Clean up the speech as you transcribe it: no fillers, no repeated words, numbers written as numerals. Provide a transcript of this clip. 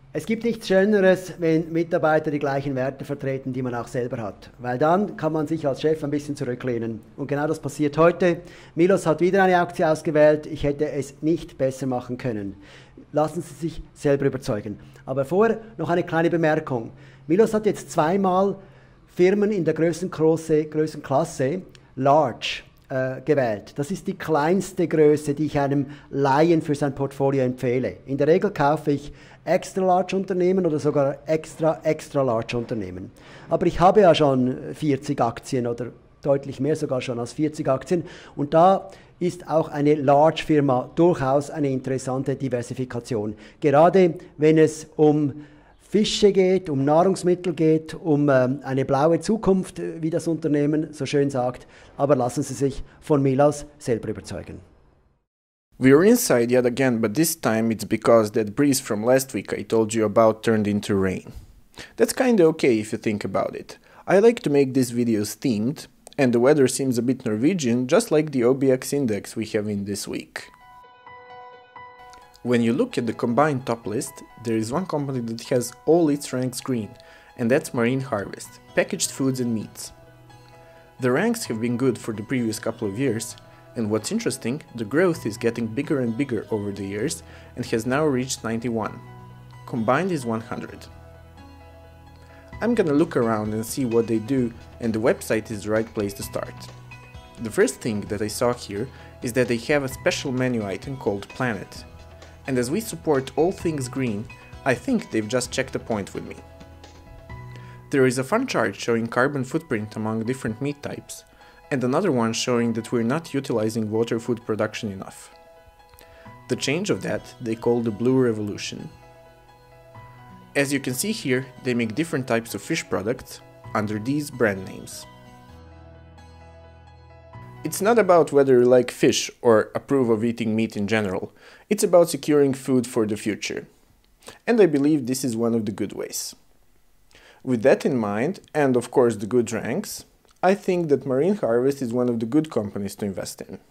Es gibt nichts Schöneres, wenn Mitarbeiter die gleichen Werte vertreten, die man auch selber hat. Weil dann kann man sich als Chef ein bisschen zurücklehnen. Und genau das passiert heute. Milos hat wieder eine Aktie ausgewählt. Ich hätte es nicht besser machen können. Lassen Sie sich selber überzeugen. Aber vorher noch eine kleine Bemerkung. Milos hat jetzt zweimal Firmen in der Größenklasse Large gewählt. Das ist die kleinste Größe, die ich einem Laien für sein Portfolio empfehle. In der Regel kaufe ich extra large Unternehmen oder sogar extra large Unternehmen. Aber ich habe ja schon 40 Aktien oder deutlich mehr sogar schon als 40 Aktien und da ist auch eine Large Firma durchaus eine interessante Diversifikation. Gerade wenn es um Fische geht, um Nahrungsmittel geht, um eine blaue Zukunft, wie das Unternehmen so schön sagt. Aber lassen Sie sich von Milos selber überzeugen. We're inside yet again, but this time it's because that breeze from last week I told you about turned into rain. That's kinda okay if you think about it. I like to make these videos themed, and the weather seems a bit Norwegian, just like the OBX index we have in this week. When you look at the combined top list, there is one company that has all its ranks green, and that's Marine Harvest, packaged foods and meats. The ranks have been good for the previous couple of years, and what's interesting, the growth is getting bigger and bigger over the years and has now reached 91. Combined is 100. I'm gonna look around and see what they do, and the website is the right place to start. The first thing that I saw here is that they have a special menu item called Planet. And as we support all things green, I think they've just checked a point with me. There is a fun chart showing carbon footprint among different meat types, and another one showing that we're not utilizing water food production enough. The change of that they call the Blue Revolution. As you can see here, they make different types of fish products under these brand names. It's not about whether you like fish or approve of eating meat in general, it's about securing food for the future. And I believe this is one of the good ways. With that in mind, and of course the good ranks, I think that Marine Harvest is one of the good companies to invest in.